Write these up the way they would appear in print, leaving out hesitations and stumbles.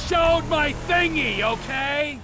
showed my thingy, okay?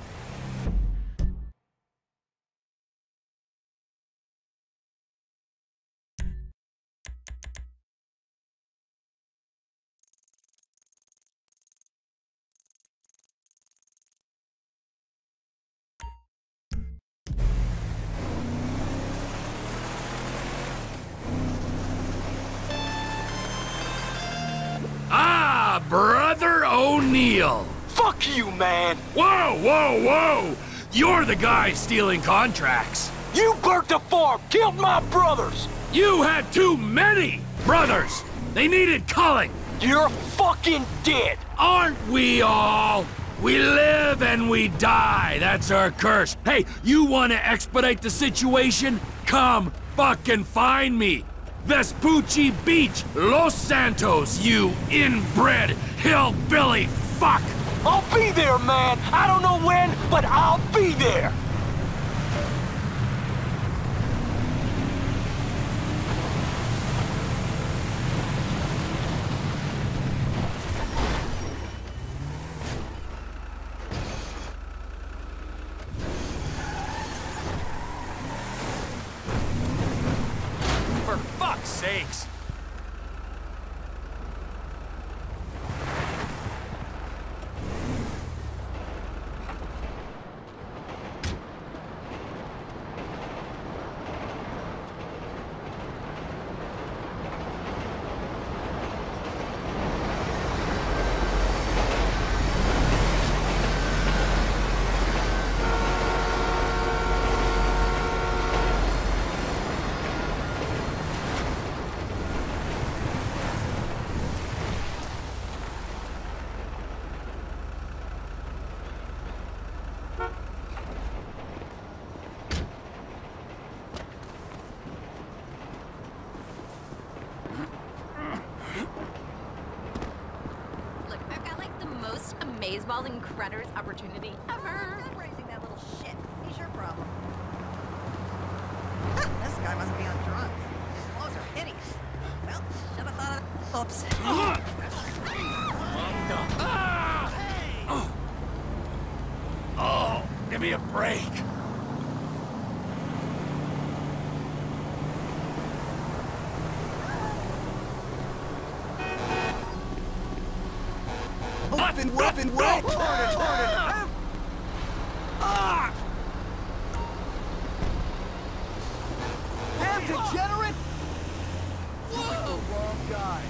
Ah, Brother O'Neill. Fuck you, man! Whoa, whoa, whoa! You're the guy stealing contracts. You burnt the farm, killed my brothers! You had too many brothers. They needed culling. You're fucking dead! Aren't we all? We live and we die. That's our curse. Hey, you want to expedite the situation? Come fucking find me. Vespucci Beach, Los Santos, you inbred hillbilly fuck! I'll be there, man! I don't know when, but I'll be there! For fuck's sakes! Amazeballs and Critters opportunity ever. Stop raising that little shit. He's your problem. This guy must be on drugs. His clothes are hideous. Well, should have thought of... Oops. Oh, give me a break. Rough and wet! Damn degenerate! Whoa! Wrong guy.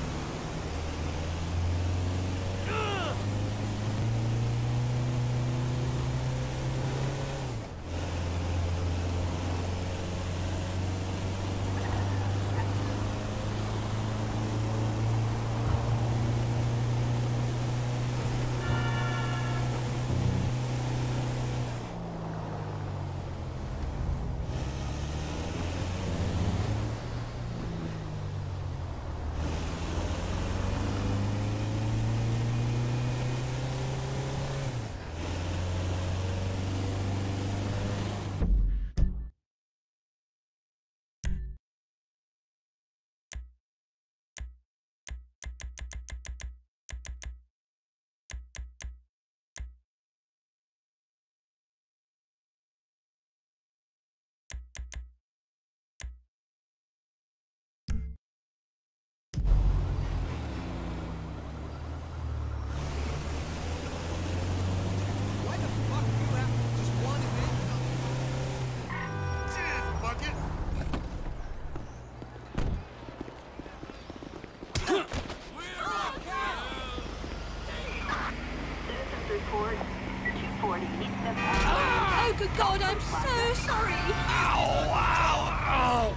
Oh, good God, I'm so sorry. Ow, ow, ow!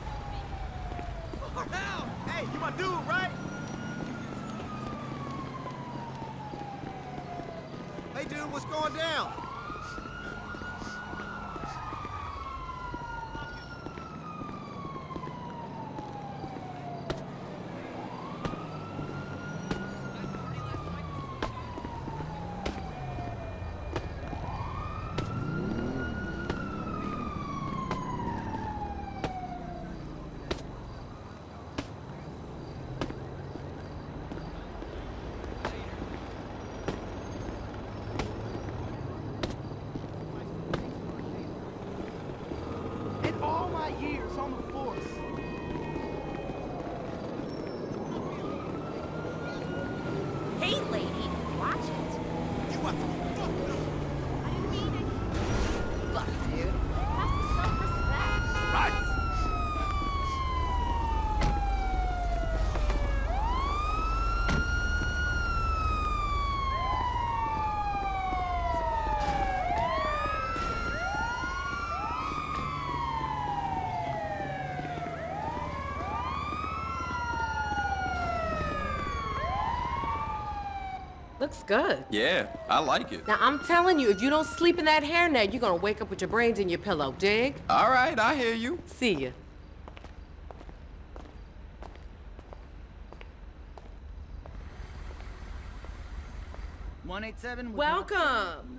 Hey, you my dude, right? Hey, dude, what's going down? course. Hey, lady, watch it. You what the fuck? I didn't mean it. Fuck, dude. Have some self-respect. Right? Looks good. Yeah, I like it. Now, I'm telling you, if you don't sleep in that hairnet, you're gonna wake up with your brains in your pillow, dig? All right, I hear you. See ya. Welcome.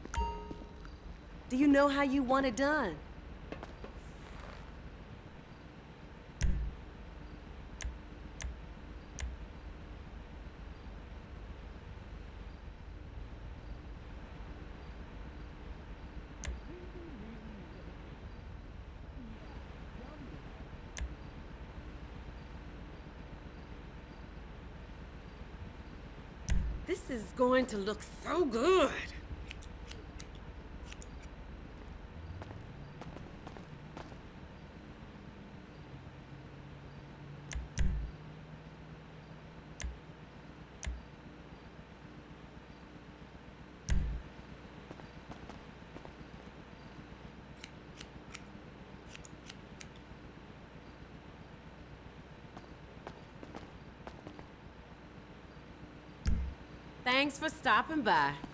Do you know how you want it done? This is going to look so good. Thanks for stopping by.